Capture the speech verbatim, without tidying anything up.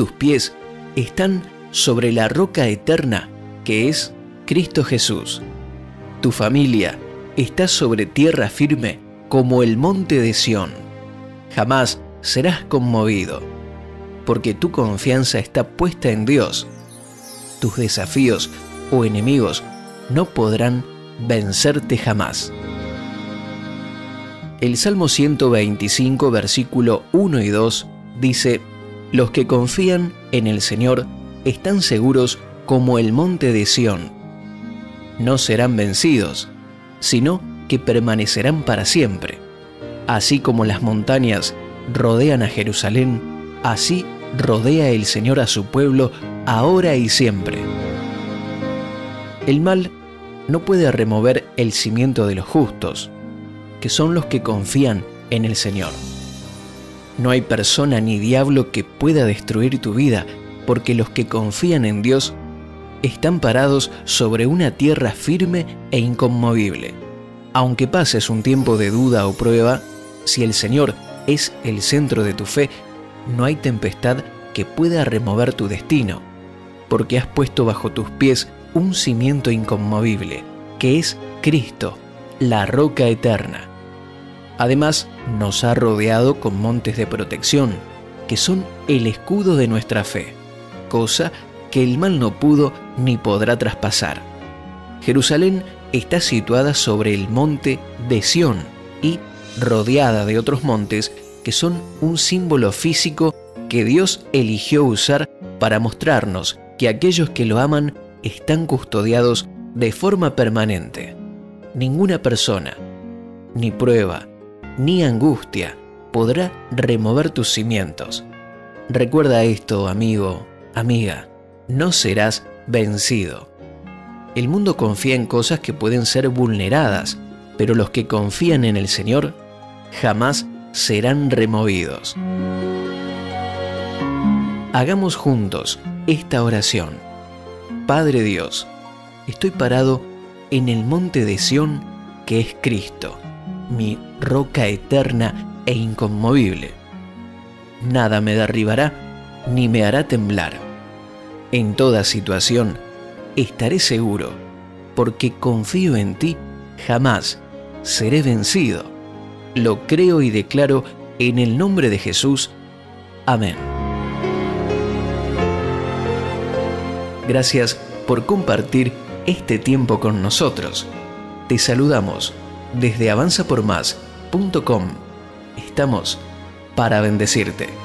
tus pies están sobre la roca eterna que es Cristo Jesús. Tu familia está sobre tierra firme como el monte de Sión. Jamás serás conmovido, porque tu confianza está puesta en Dios. Tus desafíos o enemigos no podrán vencerte jamás. El Salmo ciento veinticinco, versículo uno y dos, dice: los que confían en el Señor están seguros como el monte de Sión. No serán vencidos, sino que permanecerán para siempre. Así como las montañas rodean a Jerusalén, así rodea el Señor a su pueblo ahora y siempre. El mal no puede remover el cimiento de los justos, que son los que confían en el Señor. No hay persona ni diablo que pueda destruir tu vida, porque los que confían en Dios están parados sobre una tierra firme e inconmovible. Aunque pases un tiempo de duda o prueba, si el Señor es el centro de tu fe, no hay tempestad que pueda remover tu destino, porque has puesto bajo tus pies un cimiento inconmovible, que es Cristo, la roca eterna. Además, nos ha rodeado con montes de protección, que son el escudo de nuestra fe, cosa que el mal no pudo ni podrá traspasar. Jerusalén está situada sobre el monte de Sión y rodeada de otros montes que son un símbolo físico que Dios eligió usar para mostrarnos que aquellos que lo aman están custodiados de forma permanente. Ninguna persona, ni prueba, ni angustia podrá remover tus cimientos. Recuerda esto, amigo, amiga, no serás vencido. El mundo confía en cosas que pueden ser vulneradas, pero los que confían en el Señor jamás serán removidos. Hagamos juntos esta oración. Padre Dios, estoy parado en el monte de Sión que es Cristo, mi roca eterna e inconmovible. Nada me derribará ni me hará temblar. En toda situación estaré seguro, porque confío en ti, jamás seré vencido. Lo creo y declaro en el nombre de Jesús. Amén. Gracias por compartir este tiempo con nosotros. Te saludamos desde avanza por más punto com. Estamos para bendecirte.